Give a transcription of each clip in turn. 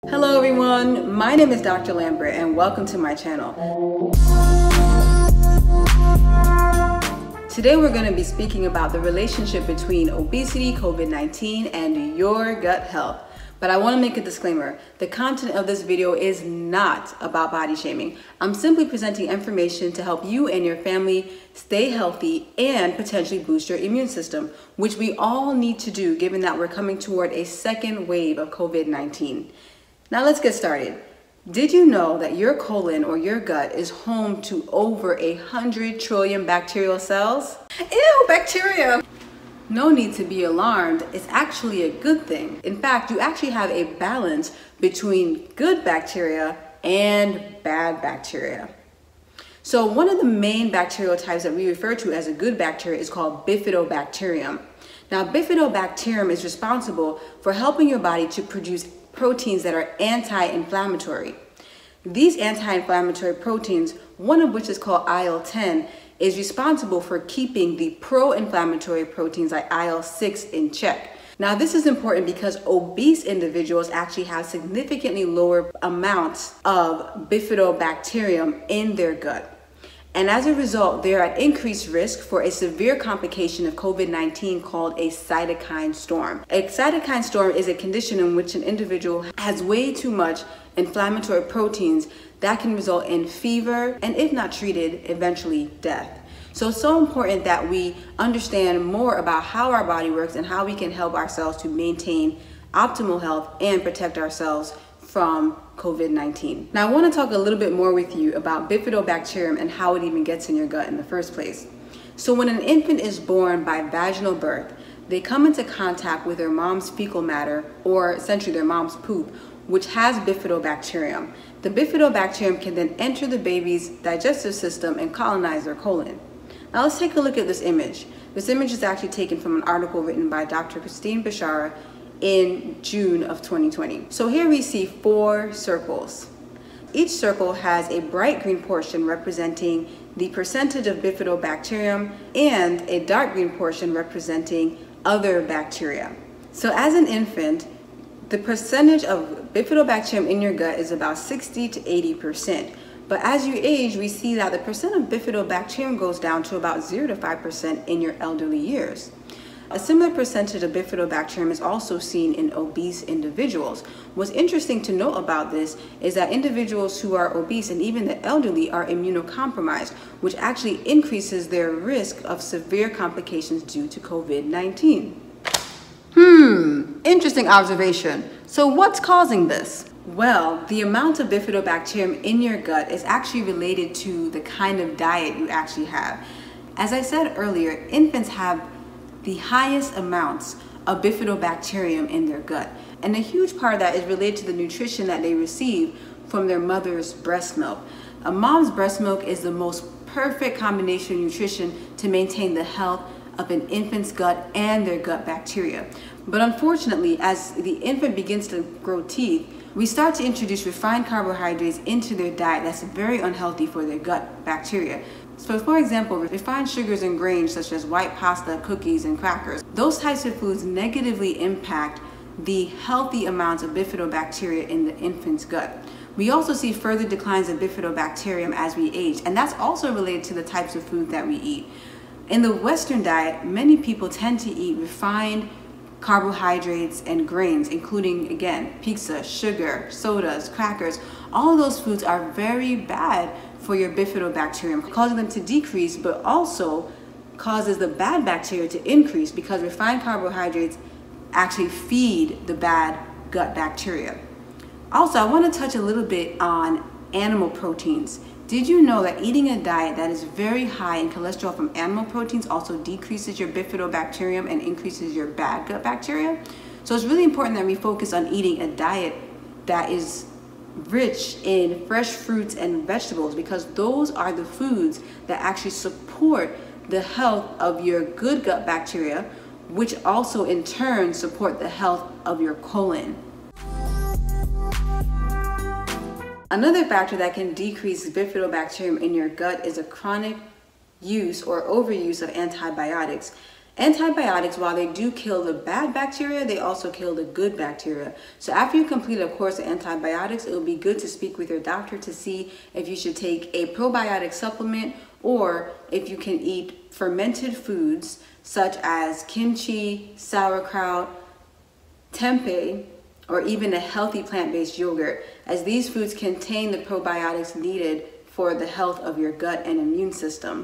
Hello everyone, my name is Dr. Lambert and welcome to my channel. Today we're going to be speaking about the relationship between obesity, COVID-19, and your gut health. But I want to make a disclaimer. The content of this video is not about body shaming. I'm simply presenting information to help you and your family stay healthy and potentially boost your immune system, which we all need to do given that we're coming toward a second wave of COVID-19. Now let's get started. Did you know that your colon or your gut is home to over 100 trillion bacterial cells? Ew, bacteria! No need to be alarmed. It's actually a good thing. In fact, you actually have a balance between good bacteria and bad bacteria. So one of the main bacterial types that we refer to as a good bacteria is called Bifidobacterium. Now, Bifidobacterium is responsible for helping your body to produce proteins that are anti-inflammatory. These anti-inflammatory proteins, one of which is called IL-10, is responsible for keeping the pro-inflammatory proteins like IL-6 in check. Now, this is important because obese individuals actually have significantly lower amounts of Bifidobacterium in their gut. And as a result, they are at increased risk for a severe complication of COVID-19 called a cytokine storm. A cytokine storm is a condition in which an individual has way too much inflammatory proteins that can result in fever and, if not treated, eventually death. So it's so important that we understand more about how our body works and how we can help ourselves to maintain optimal health and protect ourselves from COVID-19. Now I want to talk a little bit more with you about Bifidobacterium and how it even gets in your gut in the first place. So when an infant is born by vaginal birth, they come into contact with their mom's fecal matter, or essentially their mom's poop, which has Bifidobacterium. The Bifidobacterium can then enter the baby's digestive system and colonize their colon. Now let's take a look at this image. This image is actually taken from an article written by Dr. Bishara in June of 2020. So here we see 4 circles. Each circle has a bright green portion representing the percentage of Bifidobacterium and a dark green portion representing other bacteria. So as an infant, the percentage of Bifidobacterium in your gut is about 60 to 80%. But as you age, we see that the percent of Bifidobacterium goes down to about 0 to 5% in your elderly years. A similar percentage of Bifidobacterium is also seen in obese individuals. What's interesting to note about this is that individuals who are obese and even the elderly are immunocompromised, which actually increases their risk of severe complications due to COVID-19. Interesting observation. So what's causing this? Well, the amount of Bifidobacterium in your gut is actually related to the kind of diet you actually have. As I said earlier, infants have the highest amounts of Bifidobacterium in their gut. And a huge part of that is related to the nutrition that they receive from their mother's breast milk. A mom's breast milk is the most perfect combination of nutrition to maintain the health of an infant's gut and their gut bacteria. But unfortunately, as the infant begins to grow teeth, we start to introduce refined carbohydrates into their diet that's very unhealthy for their gut bacteria. So for example, refined sugars and grains such as white pasta, cookies, and crackers, those types of foods negatively impact the healthy amounts of Bifidobacteria in the infant's gut. We also see further declines of Bifidobacterium as we age, and that's also related to the types of food that we eat. In the Western diet, many people tend to eat refined carbohydrates and grains, including, again, pizza, sugar, sodas, crackers. All of those foods are very bad for your Bifidobacterium, causing them to decrease, but also causes the bad bacteria to increase because refined carbohydrates actually feed the bad gut bacteria. Also, I want to touch a little bit on animal proteins. Did you know that eating a diet that is very high in cholesterol from animal proteins also decreases your Bifidobacterium and increases your bad gut bacteria? So it's really important that we focus on eating a diet that is rich in fresh fruits and vegetables, because those are the foods that actually support the health of your good gut bacteria, which also in turn support the health of your colon. Another factor that can decrease Bifidobacterium in your gut is a chronic use or overuse of antibiotics. Antibiotics, while they do kill the bad bacteria, they also kill the good bacteria. So after you complete a course of antibiotics, it will be good to speak with your doctor to see if you should take a probiotic supplement or if you can eat fermented foods such as kimchi, sauerkraut, tempeh, or even a healthy plant-based yogurt, as these foods contain the probiotics needed for the health of your gut and immune system.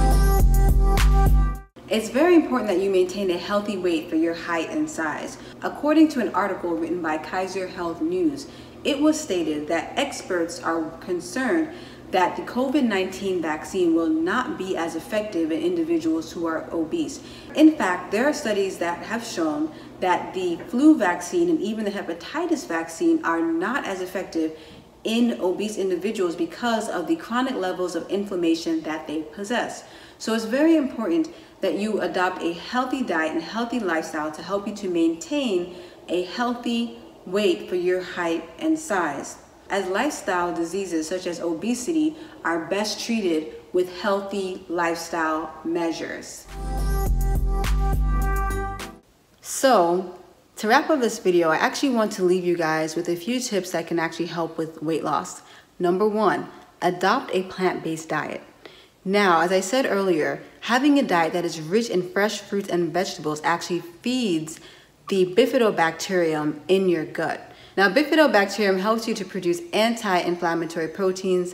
It's very important that you maintain a healthy weight for your height and size. According to an article written by Kaiser Health News, it was stated that experts are concerned that the COVID-19 vaccine will not be as effective in individuals who are obese. In fact, there are studies that have shown that the flu vaccine and even the hepatitis vaccine are not as effective in obese individuals because of the chronic levels of inflammation that they possess. So it's very important that you adopt a healthy diet and healthy lifestyle to help you to maintain a healthy weight for your height and size, as lifestyle diseases such as obesity are best treated with healthy lifestyle measures. So, to wrap up this video, I actually want to leave you guys with a few tips that can actually help with weight loss. Number 1, adopt a plant-based diet. Now, as I said earlier, having a diet that is rich in fresh fruits and vegetables actually feeds the Bifidobacterium in your gut. Now, Bifidobacterium helps you to produce anti-inflammatory proteins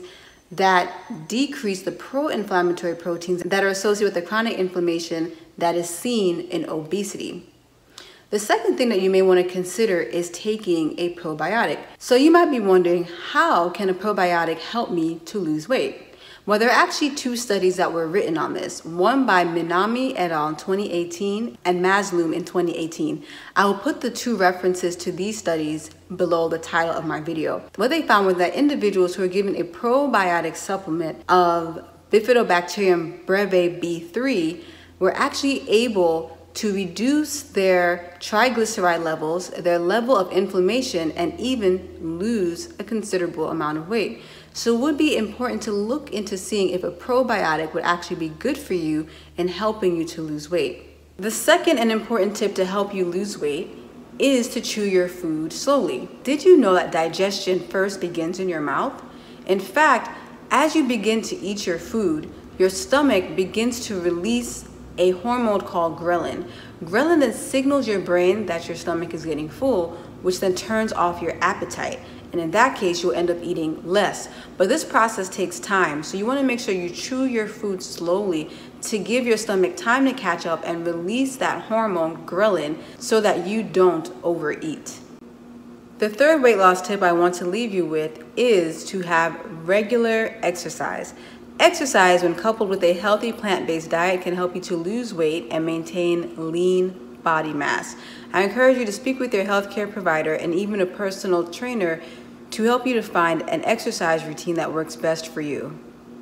that decrease the pro-inflammatory proteins that are associated with the chronic inflammation that is seen in obesity. The second thing that you may want to consider is taking a probiotic. So you might be wondering, how can a probiotic help me to lose weight? Well, there are actually 2 studies that were written on this, one by Minami et al. In 2018 and Mazloom in 2018. I will put the 2 references to these studies below the title of my video. What they found was that individuals who were given a probiotic supplement of Bifidobacterium breve B3 were actually able to reduce their triglyceride levels, their level of inflammation, and even lose a considerable amount of weight. So it would be important to look into seeing if a probiotic would actually be good for you in helping you to lose weight. The second and important tip to help you lose weight is to chew your food slowly. Did you know that digestion first begins in your mouth? In fact, as you begin to eat your food, your stomach begins to release a hormone called ghrelin. Ghrelin then signals your brain that your stomach is getting full, which then turns off your appetite. And in that case, you'll end up eating less. But this process takes time, so you want to make sure you chew your food slowly to give your stomach time to catch up and release that hormone ghrelin so that you don't overeat. The third weight loss tip I want to leave you with is to have regular exercise. Exercise, when coupled with a healthy plant-based diet, can help you to lose weight and maintain lean body mass. I encourage you to speak with your healthcare provider and even a personal trainer to help you to find an exercise routine that works best for you.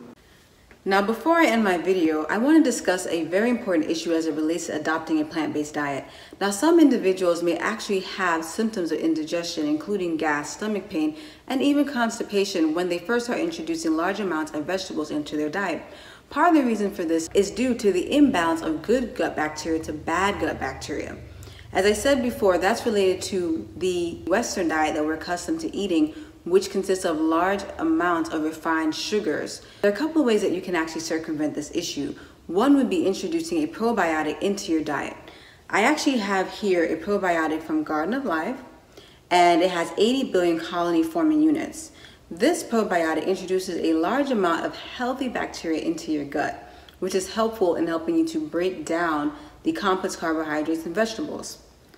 Now, before I end my video, I want to discuss a very important issue as it relates to adopting a plant-based diet. Now, some individuals may actually have symptoms of indigestion, including gas, stomach pain, and even constipation when they first start introducing large amounts of vegetables into their diet. Part of the reason for this is due to the imbalance of good gut bacteria to bad gut bacteria. As I said before, that's related to the Western diet that we're accustomed to eating, which consists of large amounts of refined sugars. There are a couple of ways that you can actually circumvent this issue. One would be introducing a probiotic into your diet. I actually have here a probiotic from Garden of Life, and it has 80 billion colony forming units. This probiotic introduces a large amount of healthy bacteria into your gut, which is helpful in helping you to break down the complex carbohydrates in vegetables.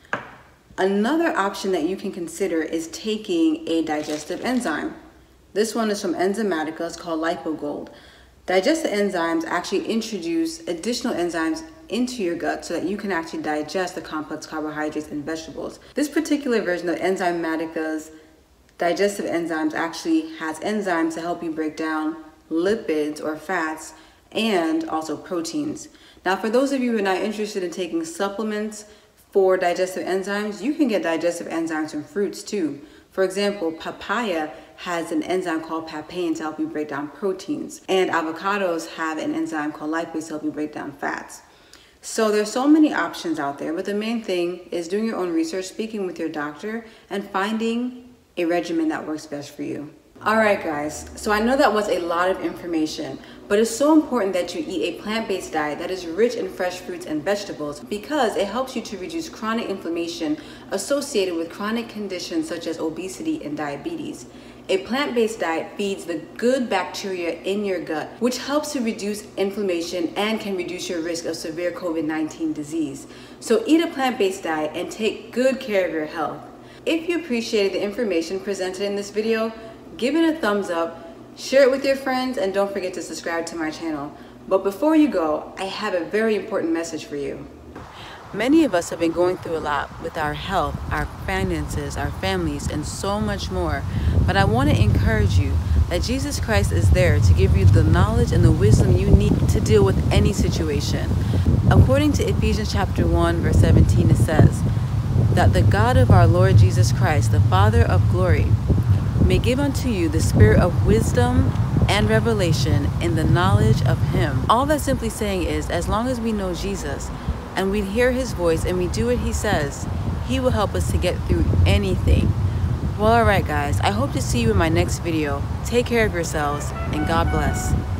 Another option that you can consider is taking a digestive enzyme. This one is from Enzymatica. It's called Lipogold. Digestive enzymes actually introduce additional enzymes into your gut so that you can actually digest the complex carbohydrates in vegetables. This particular version of Enzymatica's digestive enzymes actually has enzymes to help you break down lipids or fats and also proteins. Now, for those of you who are not interested in taking supplements for digestive enzymes, you can get digestive enzymes from fruits too. For example, papaya has an enzyme called papain to help you break down proteins, and avocados have an enzyme called lipase to help you break down fats. So there's so many options out there, but the main thing is doing your own research, speaking with your doctor, and finding a regimen that works best for you. Alright guys, so I know that was a lot of information, but it's so important that you eat a plant-based diet that is rich in fresh fruits and vegetables because it helps you to reduce chronic inflammation associated with chronic conditions such as obesity and diabetes. A plant-based diet feeds the good bacteria in your gut, which helps to reduce inflammation and can reduce your risk of severe COVID-19 disease. So eat a plant-based diet and take good care of your health. If you appreciated the information presented in this video, give it a thumbs up, share it with your friends, and don't forget to subscribe to my channel. But before you go, I have a very important message for you. Many of us have been going through a lot with our health, our finances, our families, and so much more. But I want to encourage you that Jesus Christ is there to give you the knowledge and the wisdom you need to deal with any situation. According to Ephesians chapter 1, verse 17, it says that the God of our Lord Jesus Christ, the Father of glory, may give unto you the spirit of wisdom and revelation in the knowledge of Him. All that's simply saying is, as long as we know Jesus and we hear His voice and we do what He says, He will help us to get through anything. Well, alright guys, I hope to see you in my next video. Take care of yourselves and God bless.